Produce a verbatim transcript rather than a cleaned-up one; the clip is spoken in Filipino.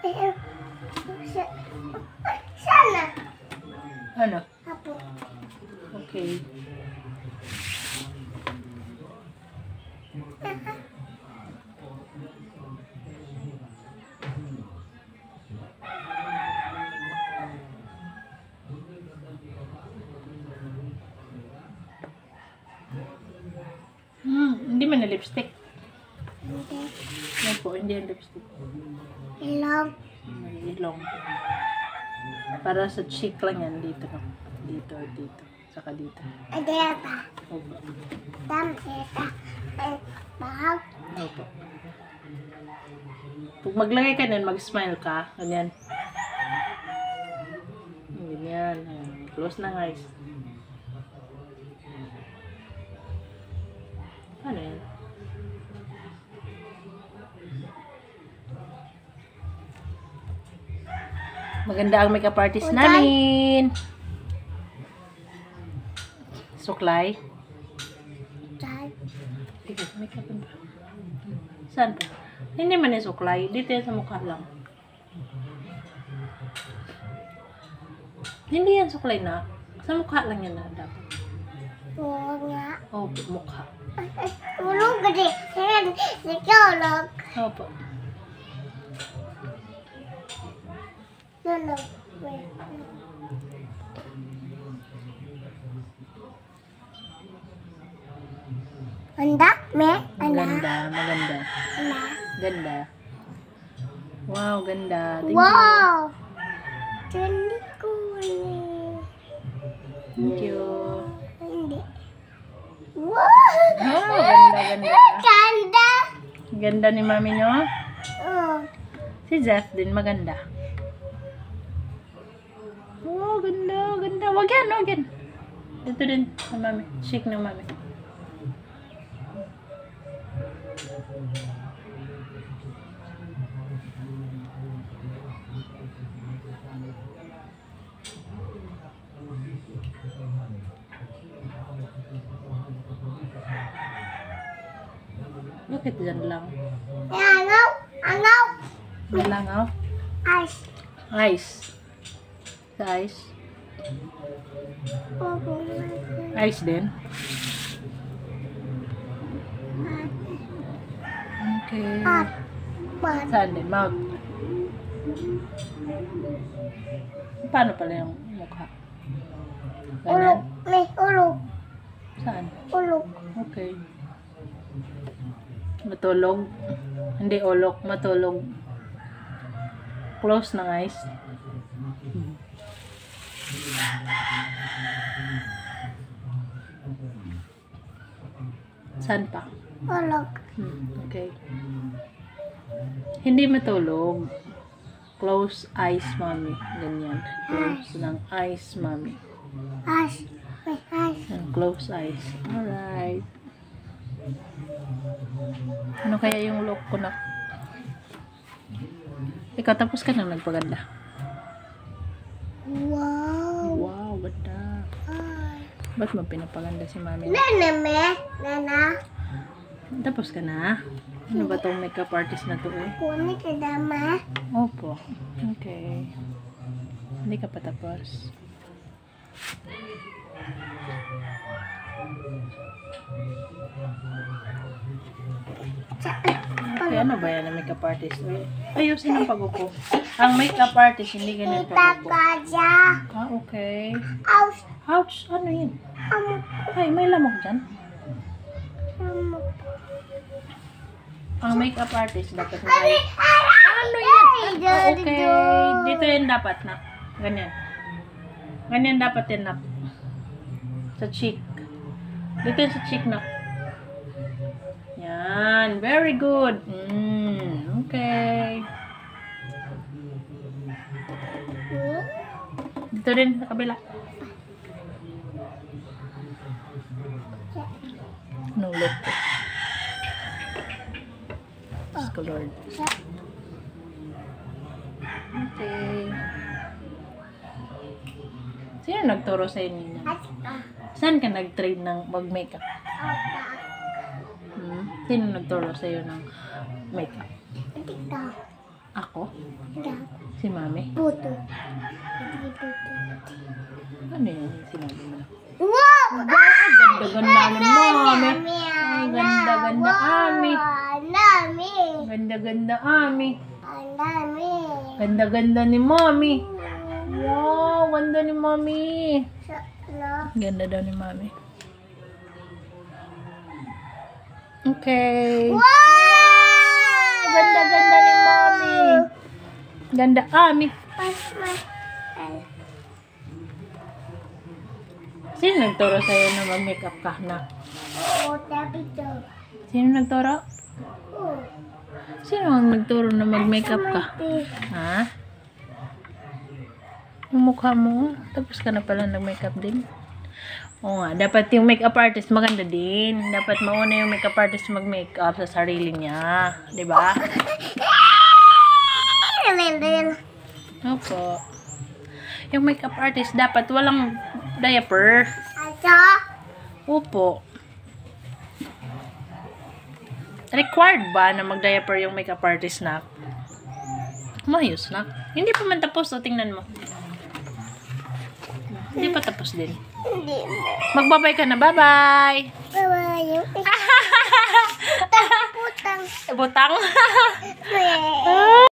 Sana. Ano? Apo. Okay. Hmm, hindi man na lipstick. Hindi. Ano po, hindi yung lipstick. Ilong. May ilong. Para sa cheek lang yan. Dito no? Dito, dito. Saka dito. Adeta. Opo. Dam, eta. Bahag. Opo. Pag maglagay ka nun, mag-smile ka. Ganyan. Ganyan. Ayan. Close na guys. Ano yan? Maganda ang makeup artist namin. Suklay. Dad. Sige, makeup ba? Saan pa? Hindi man yung suklay. Dito yan sa mukha lang. Hindi yan suklay na. Sa mukha lang yan na dapat. Oo nga. Opo, mukha. Ulog gede. Yan. Ikaw ulog. Opo. Lolo. Wait. Anda? Me? Anda? Maganda, maganda. Anda? Ganda. Wow, ganda. Thank you. Wow! Candy ko eh. Thank you. Hindi. Wow! Oh, ganda, ganda. Ganda! Ganda ni mami nyo. Oh. Si Jeff din, maganda. Wow, ganda, ganda. Wag yan, wag yan. Ito din sa mami. Chic ng mami. Bakit dyan lang? Angaw! Angaw! Dyan lang, oh. Ice. Ice. Sa ice. Opo. Ice din. Okay. Pat. Pat. Saan din? Mouth. Paano pala yung mukha? Ulog. Ganyan? May ulog. Saan? Ulog. Okay. Matulog. Hindi ulok. Matulog. Close ng eyes. Saan pa? Ulog. Hmm, okay. Hindi matulog. Close eyes, mommy. Ganyan. Close ng eyes, mommy. Ice. May ice. And close eyes. Alright. Ano kaya yung look ko na? Ikaw, tapos ka nang nagpaganda. Wow. Wow, ganda. Ay. Ba't mo pinapaganda si mami? Nana, me. Nana. Tapos ka na? Ano ba tong makeup artist na to eh? Kunin ka dama. Opo. Okay. Hindi ka pa tapos. Okay, ano ba yan ang makeup artist? Uy, ayusin ang pag-upo. Ang makeup artist, hindi ganyan Kita pag-upo. kaja. Ah, okay. Ouch. Ouch! Ano yun? Amok. Ay, may lamok dyan. Amok. Ang makeup artist, dapat na Ay, ay... Ano yan? Ah, okay. Dito yan dapat na. Ganyan. Ganyan dapat yan na. Sa cheek. Dito yan sa cheek na. Yan. Very good. Mm, okay. Dito rin sa kabila. Anong look ko? Diyos ko, Lord. Okay. Sino nagturo sa inyo? Saan ka nag-train ng mag-makeup? Hmm? Sino nagturo sa iyo ng makeup? Tita. Ako? Da. Si Mami? Puto. Ano yan? Sinabi mo na. Wow! Ganda-ganda ni Mami. Ay, ganda-ganda Ami. Nami. Ganda-ganda Ami. Nami. Ganda-ganda ni Mami. Wow, ganda ni Mami. No. Ganda daw ni Mami. Okay. Wow! Ganda-ganda ni Mami. Ganda Ami. Pas, mas. Sino nagturo sa'yo na mag-makeup ka na? Oh, tapi to. Sino nagturo? Oh. Sino ang nagturo na mag-makeup ka? Ha? Yung mukha mo, tapos ka na pala nag-makeup din. Oo nga, dapat yung makeup artist maganda din. Dapat mauna yung makeup artist mag-makeup sa sarili niya. Diba? Opo. Yung makeup artist dapat walang diaper. Ato? Opo. Required ba na mag-diaper yung makeup artist na? Mayos na. Hindi pa man tapos. O, tingnan mo. Hindi pa tapos din. Hindi mo. Magbabay ka na. Bye-bye! Bye-bye. Putang. Butang. Putang.